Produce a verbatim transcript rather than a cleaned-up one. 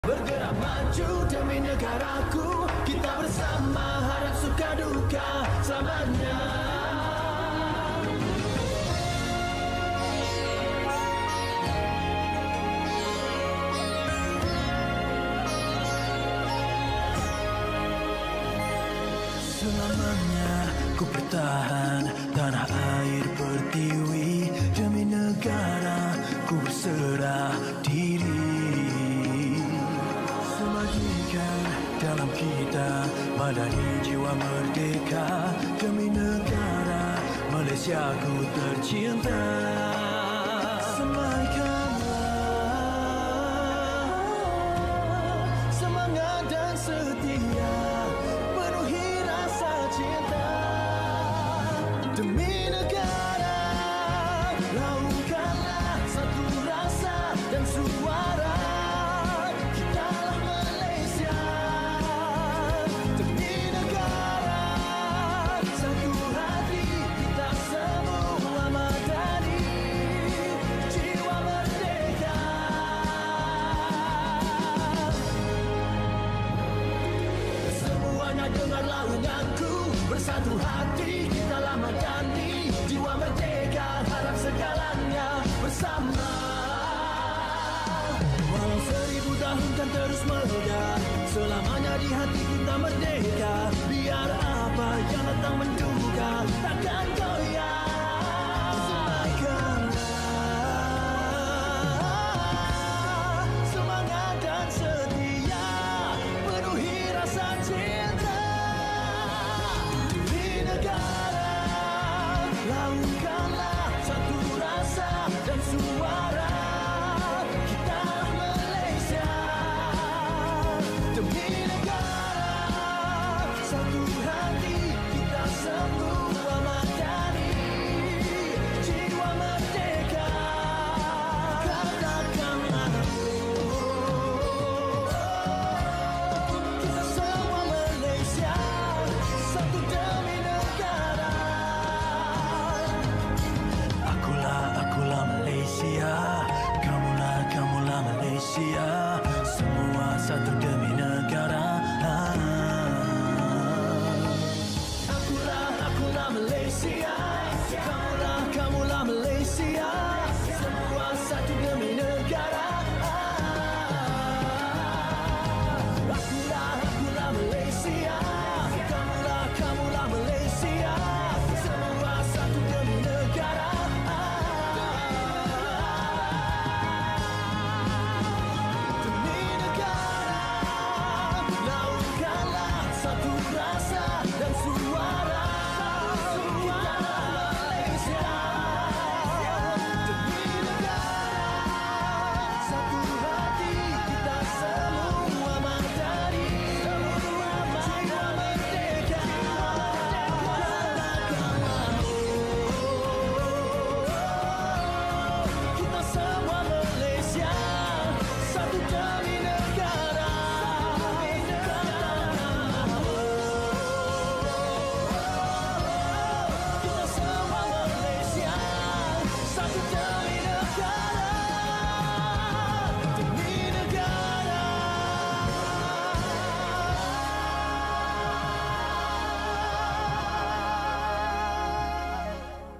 Bergerak maju demi negaraku, kita bersama harap suka duka selamanya. Selamanya ku bertahan tanah air pertiwi, demi negara ku berserah diri. Semajikan dalam kita, madani jiwa merdeka, demi negara Malaysia ku tercinta. Semaikanlah semangat dan setia, penuhi rasa cinta demi negara. Laungkanlah satu rasa dan suara, kitalah Malaysia demi negara. Satu hati kita semua madani, jiwa merdeka. Semuanya dengarlah undanganku, bersatu hati kitalah madani, jiwa merdeka, harap segalanya bersama. Walau seribu tahun kan terus megah, selamanya di hati kita merdeka. Biar apa yang datang menduga, takkan goyah.